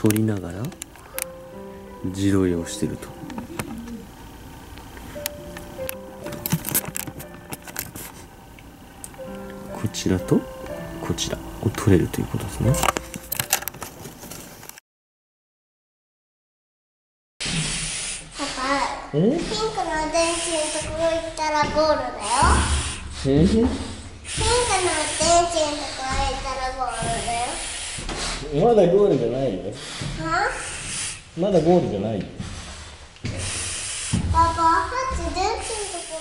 取りながら自撮りをしてると。こちらとこちらを取れるということですね。 パパ、ピンクの電池のところ行ったらゴールだよ。ピンクの電池のところ行ったらゴールだよ。 まだゴールじゃないよ。まだゴールじゃないよ。 パパ、ハチ電池のとこ